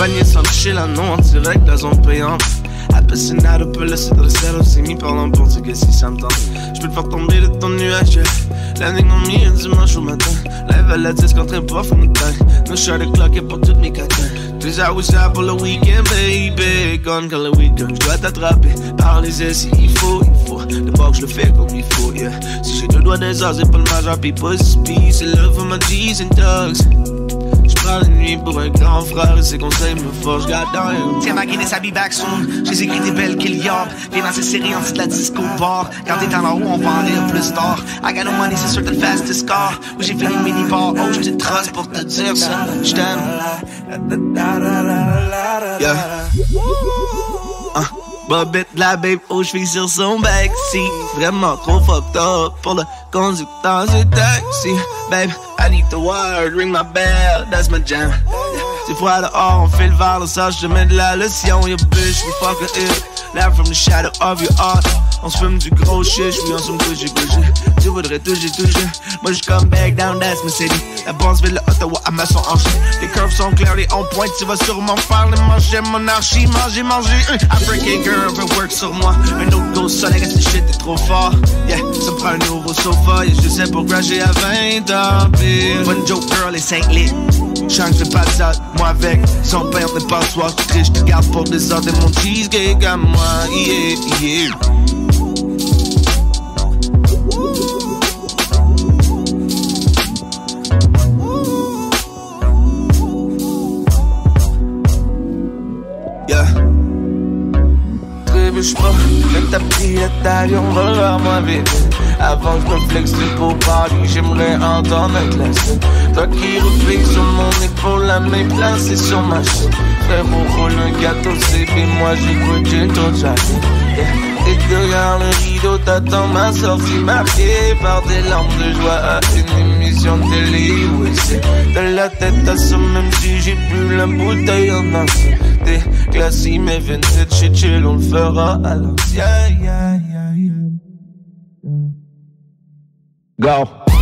panier sans chill à non en direct de la zone payante. Appassionado peut laisser de la c'est mis parlant portugais si ça me tente. J'peux te faire tomber de ton nuage, yeah. Landing on me un dimanche au matin. Live à la disque en train de boire from the time. No shot de clock et pour toutes mes catins. 2 heures ou ça pour le week-end, baby. Gone quand le week-end, j'dois t'attraper. Par les ailes s'il faut. D'abord que je le fais comme il faut, yeah. Si j'ai 2 doigts des heures, c'est pas le majeur, pis pas speed. C'est love for my G's and dogs. J'prends la nuit pour un grand frère et ses conseils me forgent, Godin. Tiens ma Guinness, I'll be back soon. J'ai écrit des belles qu'il y a. Viens dans ces séries en dessous de la disco bar. Quand t'es en haut, on va en rire plus tard. I got no money, c'est sûr t'as le fastest car. Où j'ai fait une mini bar. Oh, j'te trust pour te dire ça. J't'aime. Yeah. Bobette la babe, oh j'fais sur son backseat. Vraiment trop fucked up pour le conducteur du taxi. Babe, I need the word, ring my bell, that's my jam. C'est froid dehors, on fait le verre, le sage, je mets de la lotion, y'a bitch, we fuck a it. Live from the shadow of your heart. On se fume du gros shit, j'suis en somme touché. Tu voudrais toucher. Moi j'come back down, that's my city. La bronze ville de Ottawa à ma son hanché. Les curves sont claires, les on point, tu vas sûrement faire les manger monarchie. Manger. African girl veut work sur moi. Un autre go soleil, reste le shit, t'es trop fort. Yeah, ça me prend un nouveau sofa. Yeah, je sais pour crasher à 20 ans. Bonne joke girl et 5 lits. J'en fais pas de ça, moi avec. Son père n'est pas soir, tu cries, j'te garde pour des heures de mon cheesecake à moi. Yeah. Trébuche pas, que t'as pris la taille, on va vers moi vite. Avant que je me flex du beau party, j'aimerais entendre un classe. Toi qui replies sur mon épaule, la main placée sur ma chaîne. Frérot, roule un gâteau, c'est puis moi j'écoute, j'ai tout jacké. Et derrière le rideau, t'attends ma sortie marquée par des larmes de joie à une émission de télé. Oui, c'est de la tête à ça, même si j'ai bu la bouteille en ancien. T'es classique, mais vintage, shit chill, on le fera à l'ancienne. Yeah. Go.